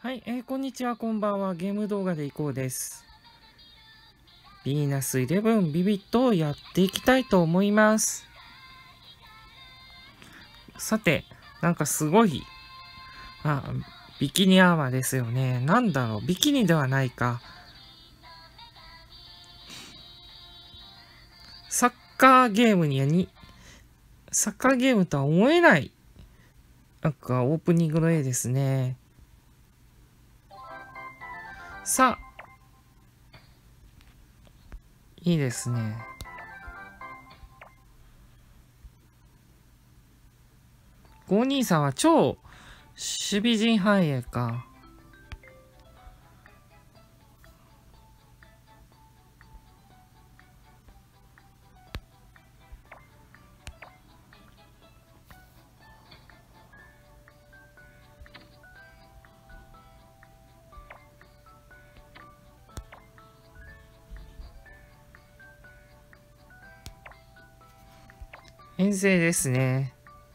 はい、こんにちは、こんばんは。ゲーム動画でいこうです。ヴィーナス11ビビットをやっていきたいと思います。さて、なんかすごい、ビキニアーマーですよね。なんだろう、ビキニではないか。サッカーゲームサッカーゲームとは思えない、なんかオープニングの絵ですね。さあ、いいですね。523は超守備陣繁栄か。遠征ですね。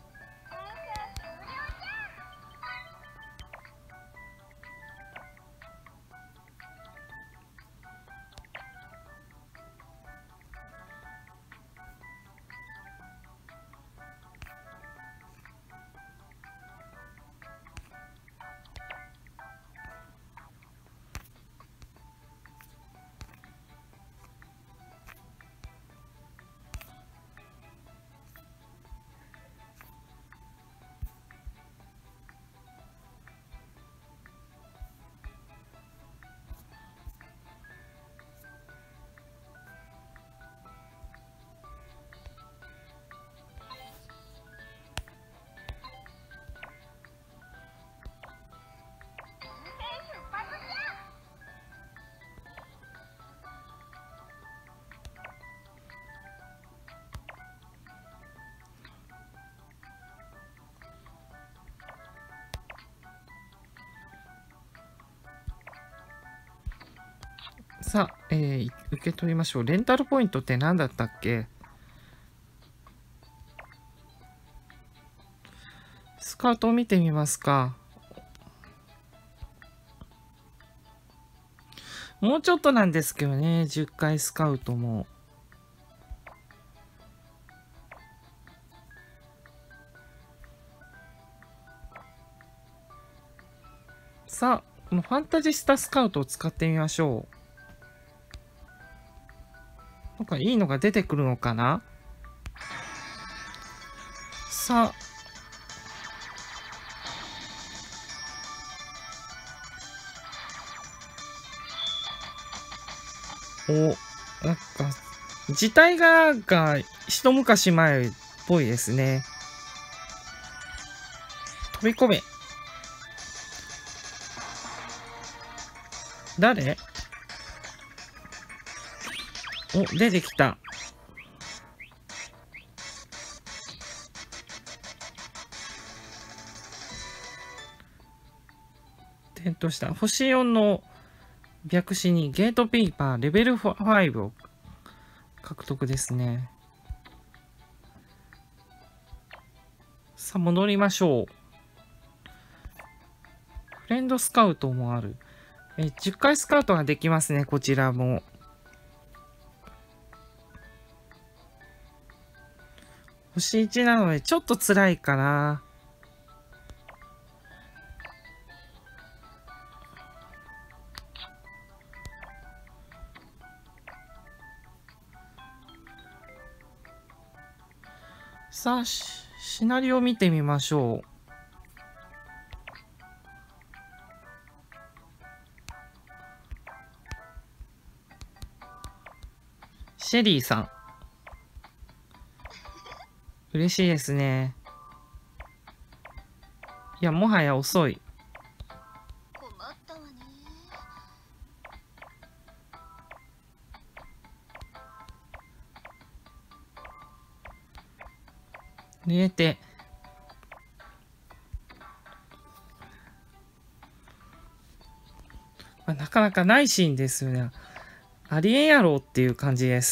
さあ、受け取りましょう。レンタルポイントって何だったっけ？スカウトを見てみますか。もうちょっとなんですけどね、10回スカウトも。さあ、このファンタジスタスカウトを使ってみましょう。なんかいいのが出てくるのかな？さあ、なんか、字体が一昔前っぽいですね。飛び込め。誰？出てきた。点灯した。星4の白紙にゲートピーパーレベル5を獲得ですね。さあ、戻りましょう。フレンドスカウトもある。10回スカウトができますね、こちらも。星1なのでちょっと辛いかな。さあ、シナリオを見てみましょう。シェリーさん。嬉しいですね。いや、もはや遅い。 困ったわね。 入れて。なかなかないシーンですよね。ありえんやろっていう感じです。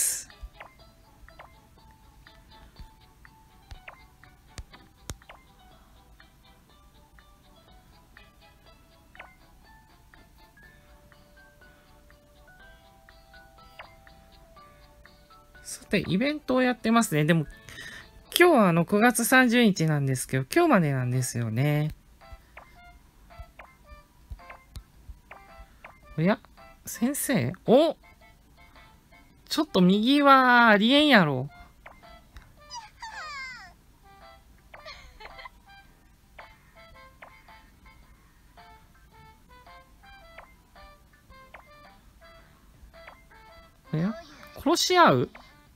さて、イベントをやってますね。でも、今日は9月30日なんですけど、今日までなんですよね。おや先生おちょっと右はありえんやろ。おや殺し合う？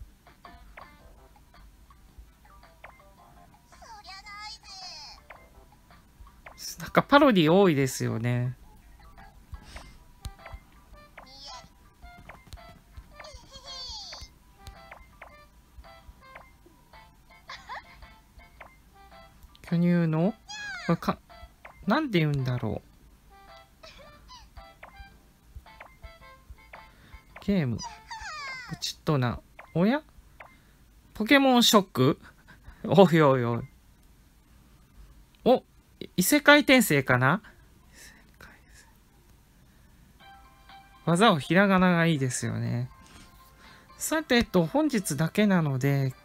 なんかパロディ多いですよね。巨乳のなんて言うんだろう。ゲーム。ポチッとな。おやポケモンショックおいおいおい。お異世界転生かな。技をひらがながいいですよね。さて本日だけなので、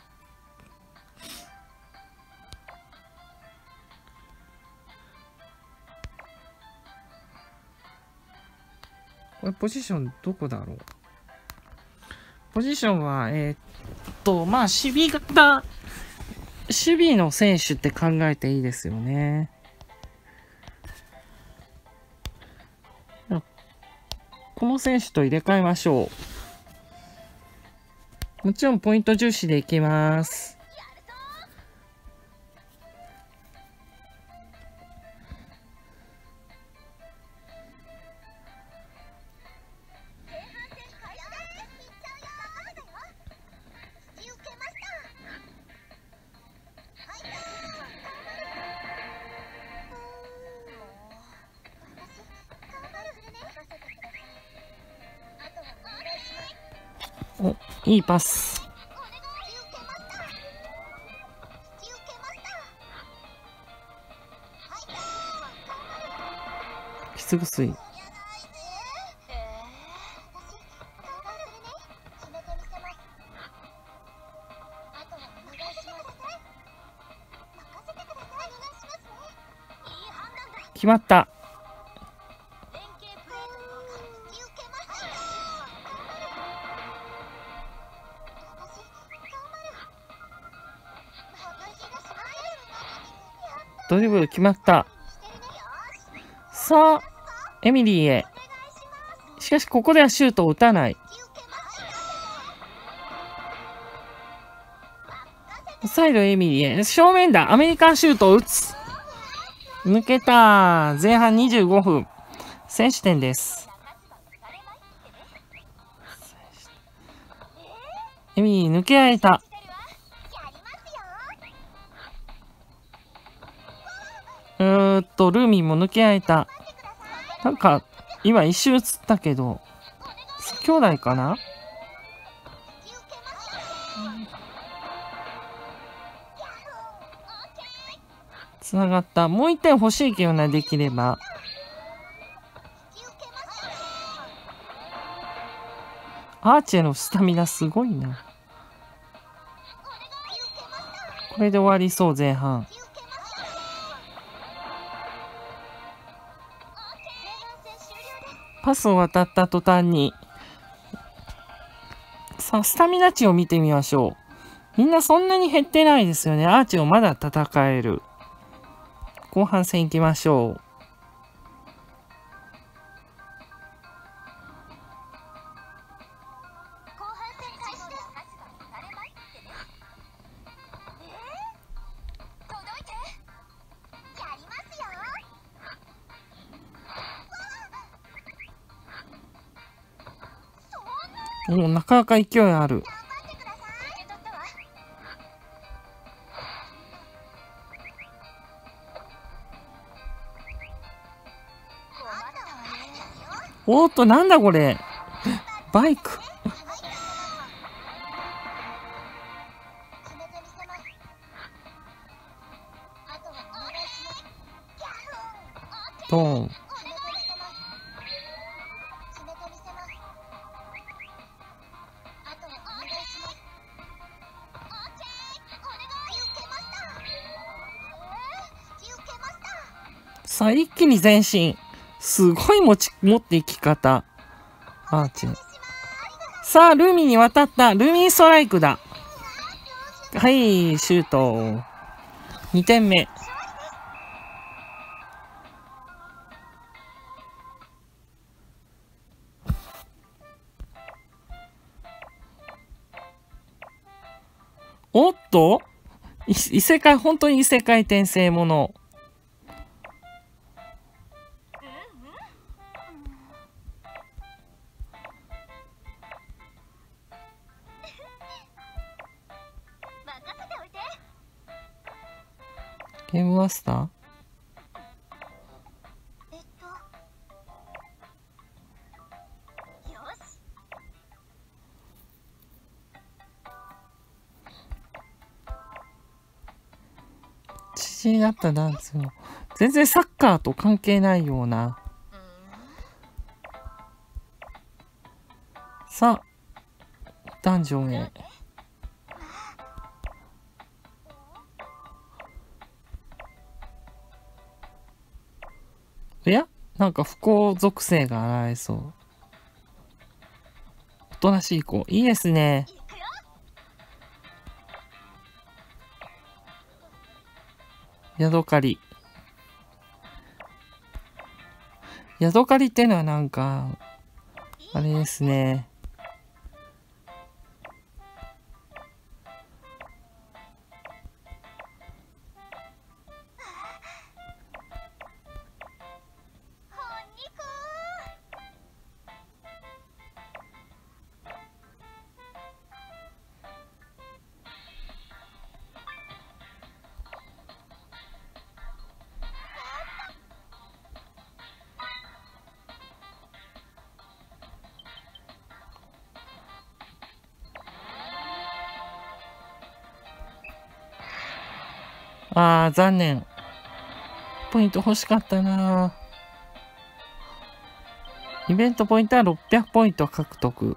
これポジションどこだろう。ポジションは、まあ、守備型、守備の選手って考えていいですよね。この選手と入れ替えましょう。もちろんポイント重視でいきます。お、いいパス。きつぐすい。決まった。ドリブル決まった。さあ、エミリーへ。しかし、ここではシュートを打たない。サイドエミリーへ。正面だ。アメリカンシュートを打つ。抜けた。前半25分。先取点です。エミリー抜けられた。ルーミンも抜けられた。なんか、今一瞬映ったけど、兄弟かな？つながった。もう一点欲しいけどな、できれば。アーチェのスタミナすごいな。これで終わりそう、前半。パスを渡った途端に。さあ、スタミナ値を見てみましょう。みんなそんなに減ってないですよね。アーチをまだ戦える。後半戦行きましょう。もうなかなか勢いある。おーっと、なんだこれ。バイク。ドーン。 さあ、一気に前進。すごい持っていき方。アーチェ。さあ、ルミに渡った。ルミストライクだ。はい、シュート。2点目。おっと異世界、本当に異世界転生もの。ゲームマスター？父になったダンスも全然サッカーと関係ないような。さあ、ダンジョンへ。いや、なんか不幸属性が現れそう。おとなしい子。いいですね。ヤドカリ。ヤドカリってのはなんか、あれですね。ああ、残念。ポイント欲しかったな。イベントポイントは600ポイント獲得。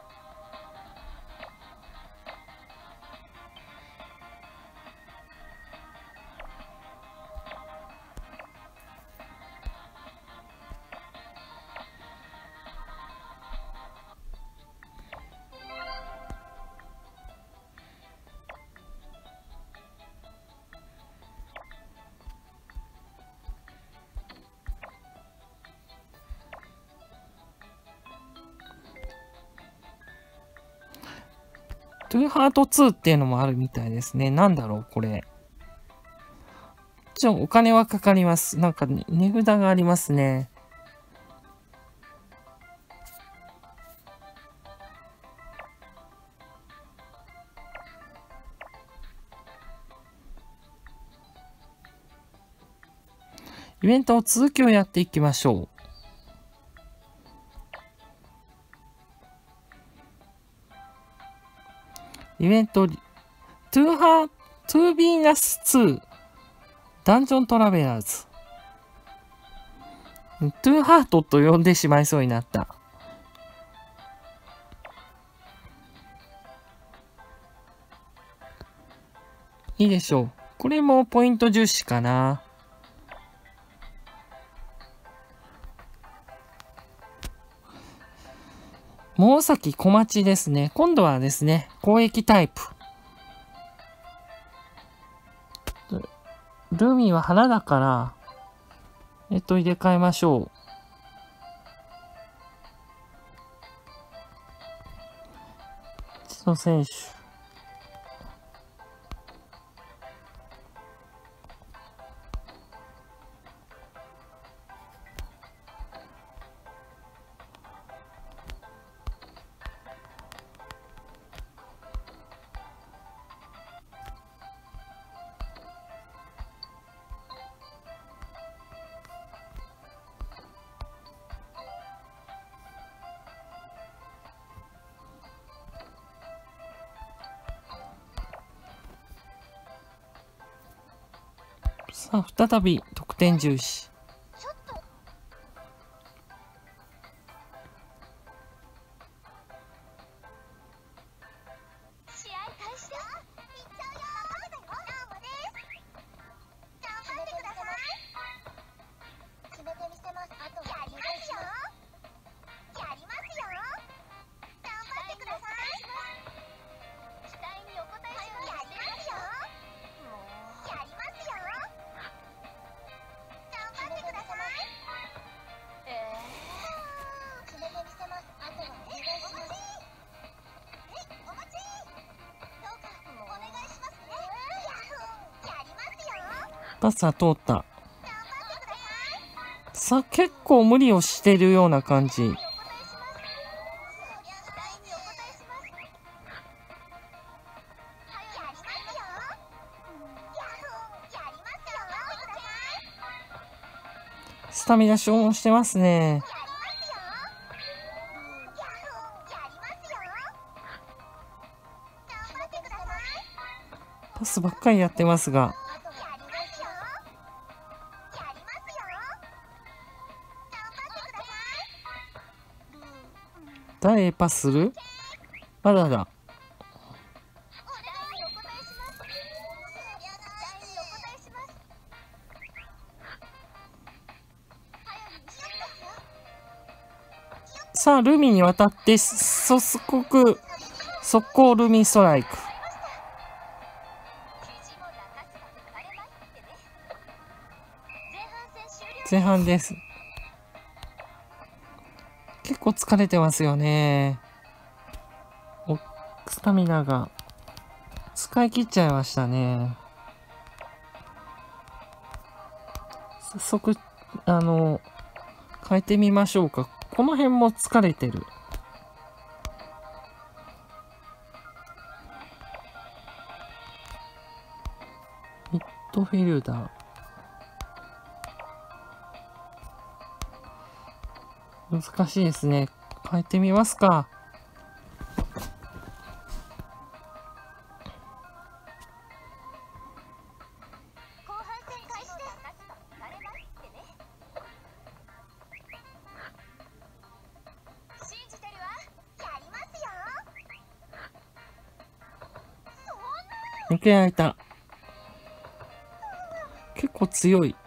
トゥーハート2っていうのもあるみたいですね。なんだろう、これ。お金はかかります。なんか、ね、値札がありますね。イベントを続きをやっていきましょう。イベント、トゥービーナス2、ダンジョントラベラーズ。トゥーハートと呼んでしまいそうになった。いいでしょう。これもポイント重視かな。大崎小町ですね。今度はですね、攻撃タイプ。ルミは花だから、入れ替えましょう。千野選手。さあ、再び得点重視。 パスは通った。さあ、結構無理をしてるような感じ。スタミナ消耗してますね。パスばっかりやってますが。誰へパスする？まだだ。さあ、ルミに渡って、速攻ルミストライク。前半です。結構疲れてますよね。スタミナが使い切っちゃいましたね。早速、変えてみましょうか。この辺も疲れてる。ミッドフィルダー。難しいですね。変えてみますか。抜けられた。結構強い。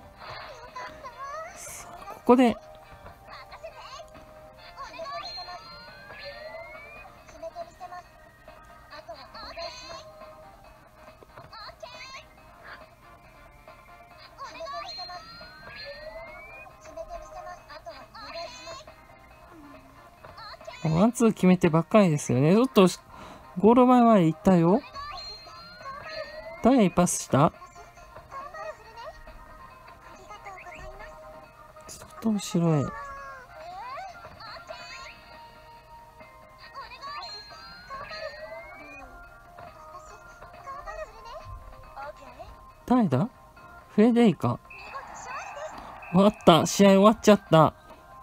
ここでワンツー決めてばっかりですよね。ちょっとゴール前まで行ったよ。誰にパスした？ちょっと後ろへ。誰だ？フレデイカ。終わった。試合終わっちゃった。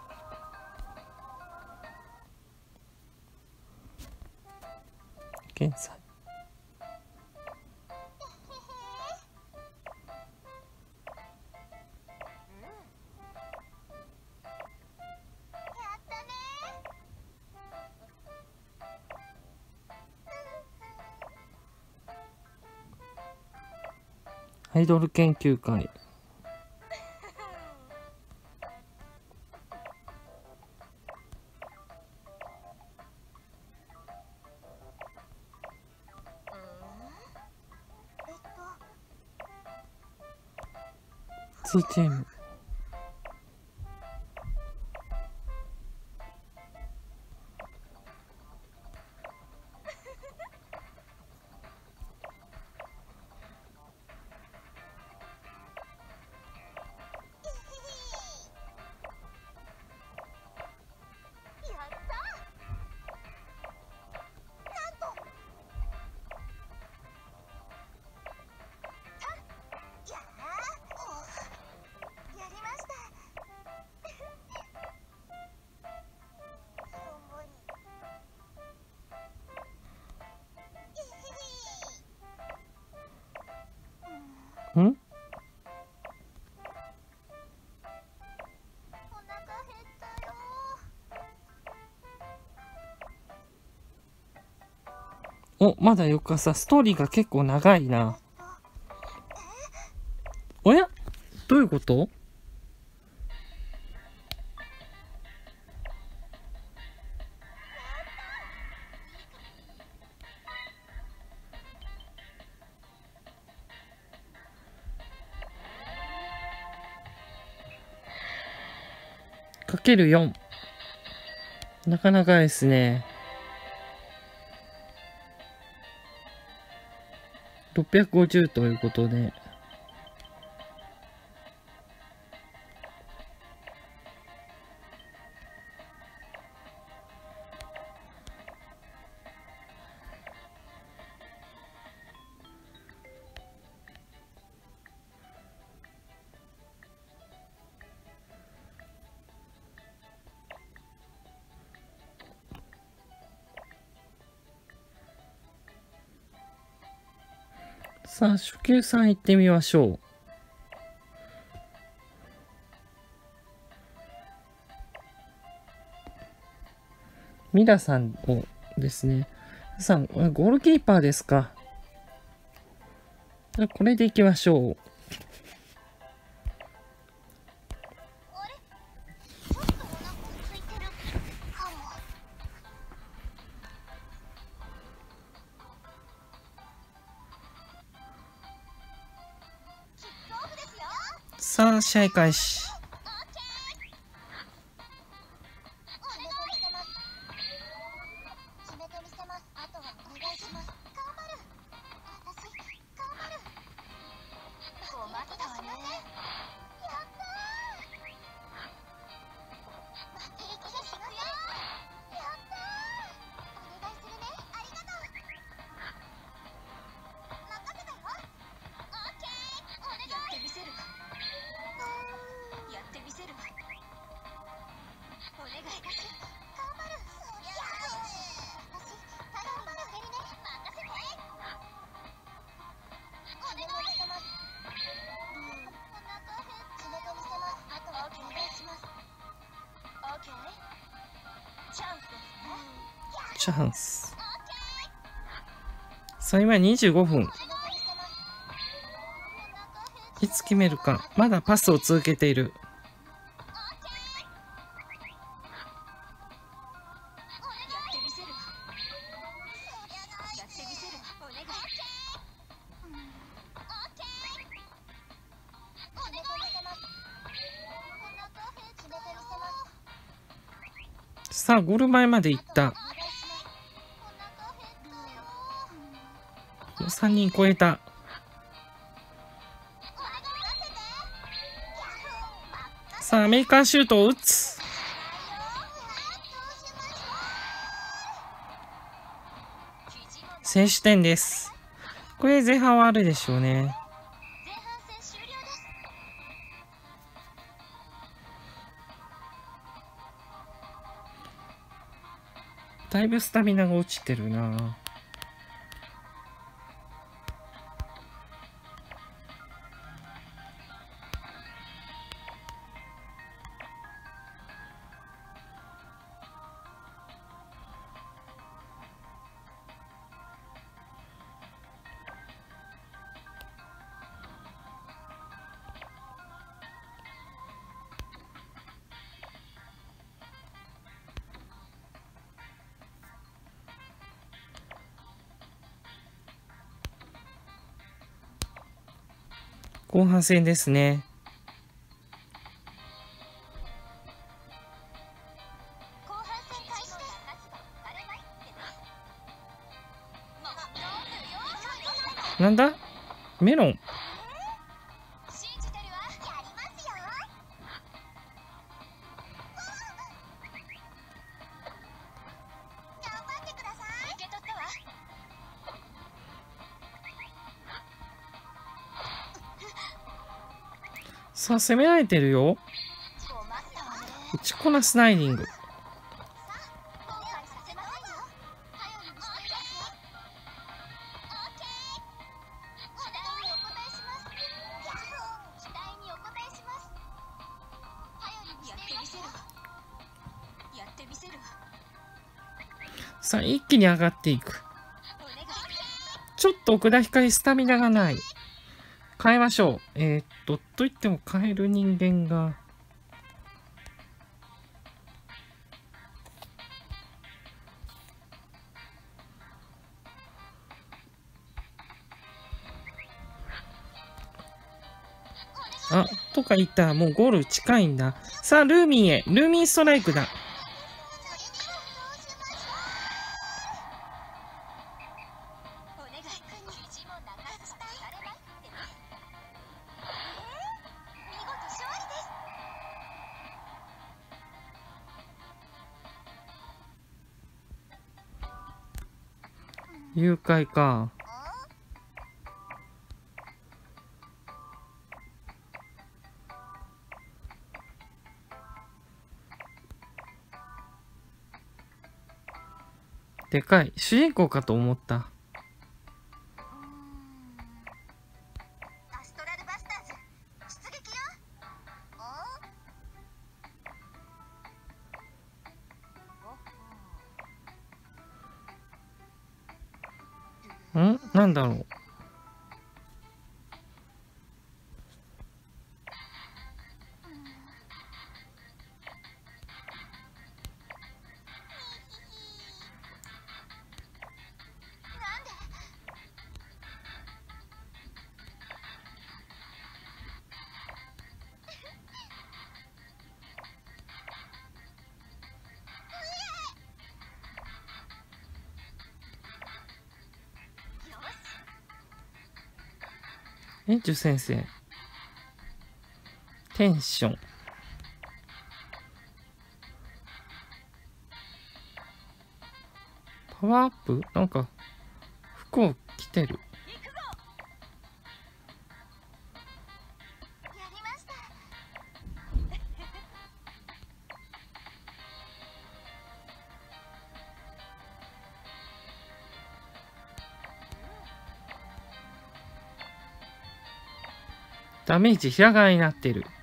現在。アイドル研究会。2チーム。ん？お、まだ翌朝、ストーリーが結構長いな。おや？どういうこと？かける4。なかなかですね。650ということで。 さあ、初級さん行ってみましょう。ミラさんをですね。さん、ゴールキーパーですか。じゃあこれで行きましょう。さあ、試合開始。チャンス。さあ、今25分。いつ決めるか。まだパスを続けている。さあ、ゴール前まで行った。3人超えた。さあ、アメリカンシュートを打つ。先取点です。これ前半はあるでしょうね。だいぶスタミナが落ちてるな。後半戦ですね。なんだ？メロン。さあ、攻められてるよ。打ちこなスライディング。さあ、一気に上がっていく。ちょっと奥田光スタミナがない。変えましょう。と言っても変える人間が。あ、とか言ったらもうゴール近いんだ。さあ、ルーミンへ。ルーミンストライクだ。誘拐か。でかい。主人公かと思った。 なんだろう。園長先生。テンション。パワーアップなんか、服を着てる。ダメージひらがなになってる。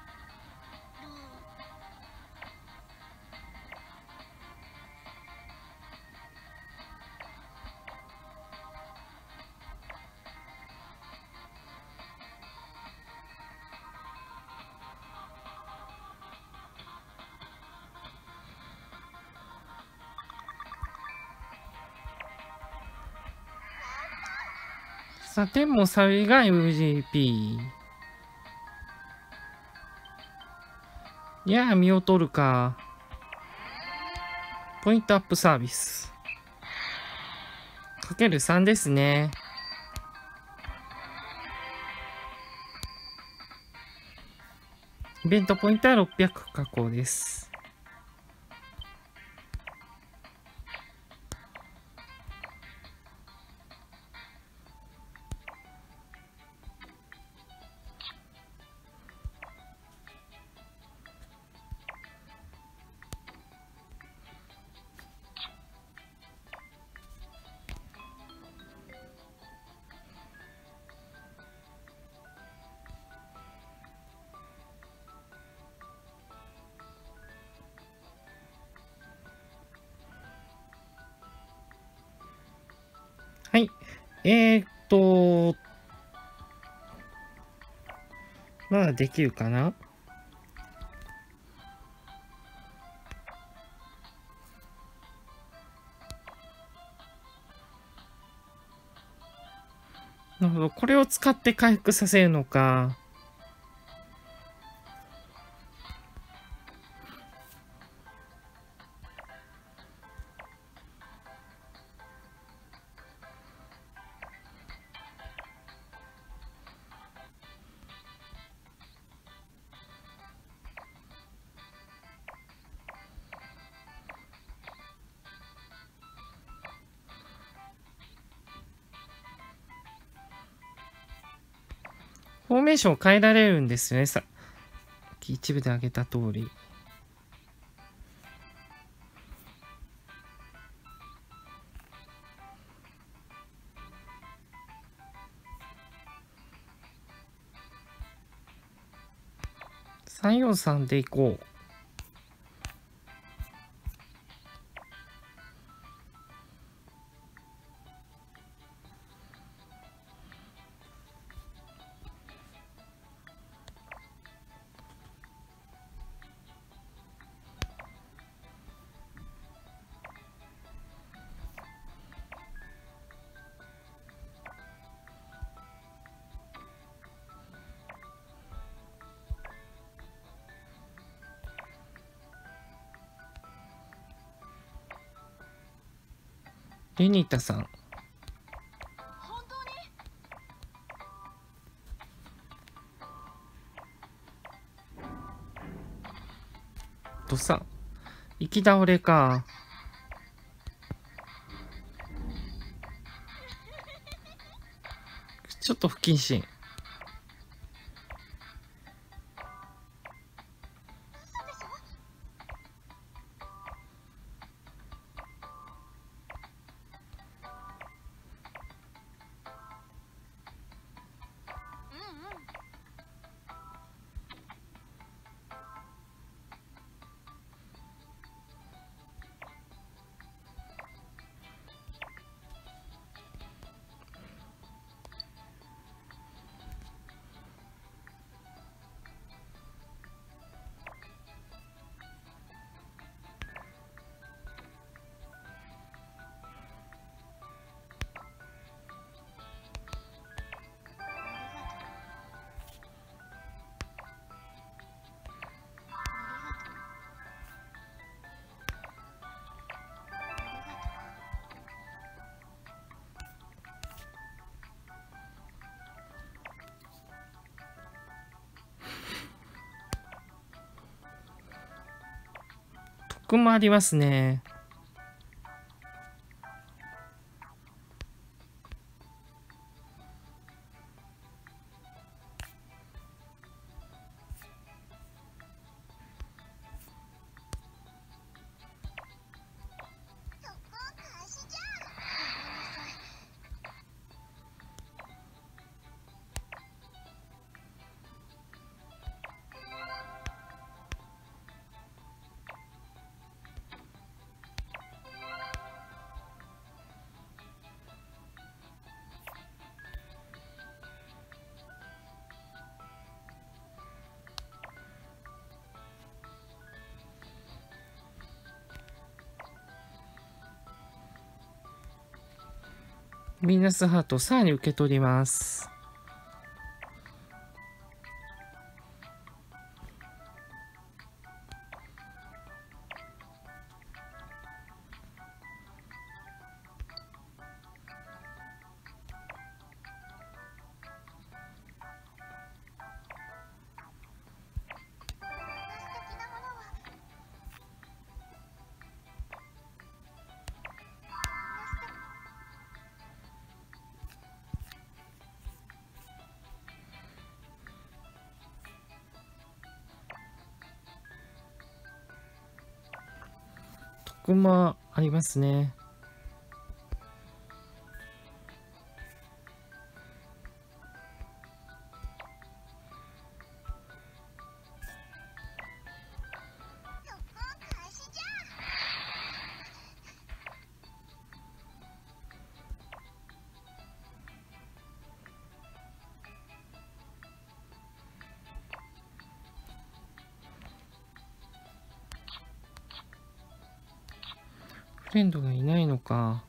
さてもサビが MVP。いやー、身を取るか。ポイントアップサービス。かける3ですね。イベントポイントは600加工です。はい。まだできるかな。なるほど。これを使って回復させるのか。フォーメーションを変えられるんですよね。さっき一部で挙げた通り。343でいこう。レニータさん。とさ、行き倒れか。ちょっと不謹慎。 特訓もありますね。ヴィーナスハートさらに受け取ります。特訓もありますね。フレンドがいないのか。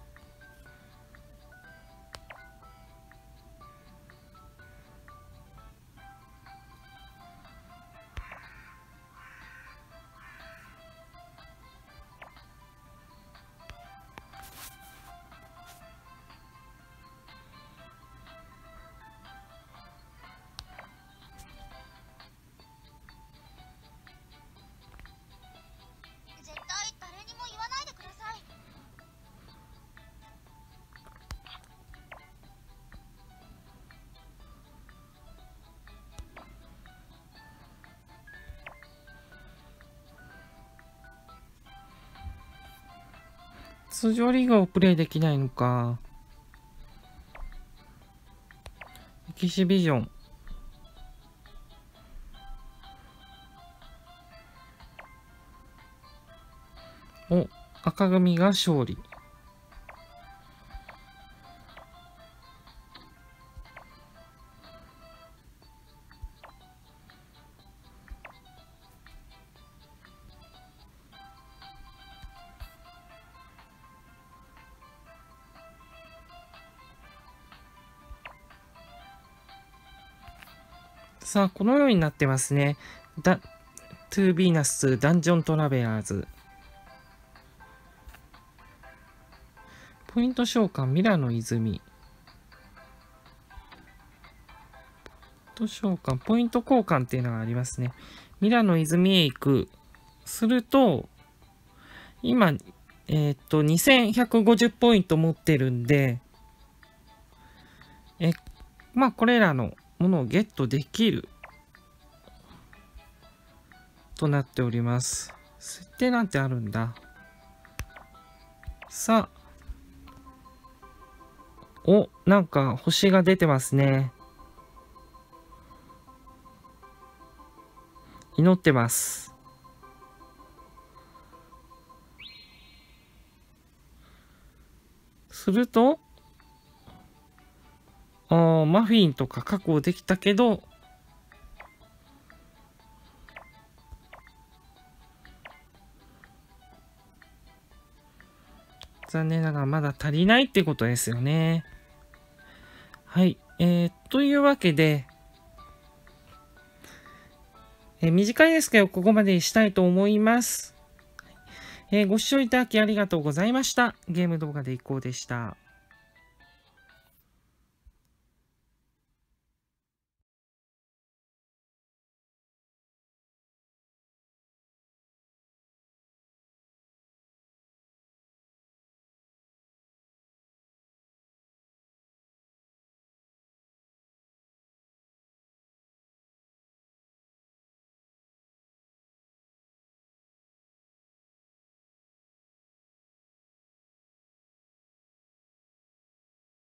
絶対誰にも言わないでください。 通常リーグをプレイできないのか。エキシビジョン。お、赤組が勝利。さあ、このようになってますね。トゥービーナスダンジョントラベラーズ。ポイント召喚ミラの泉。ポイント交換っていうのがありますね。ミラの泉へ行く。すると、今、2150ポイント持ってるんで、まあ、これらのものをゲットできるとなっております。設定なんてあるんだ。さあ。お、なんか星が出てますね。祈ってます。すると、マフィンとか確保できたけど、残念ながらまだ足りないってことですよね。はい。というわけで、短いですけど、ここまでにしたいと思います。ご視聴いただきありがとうございました。ゲーム動画でいこうでした。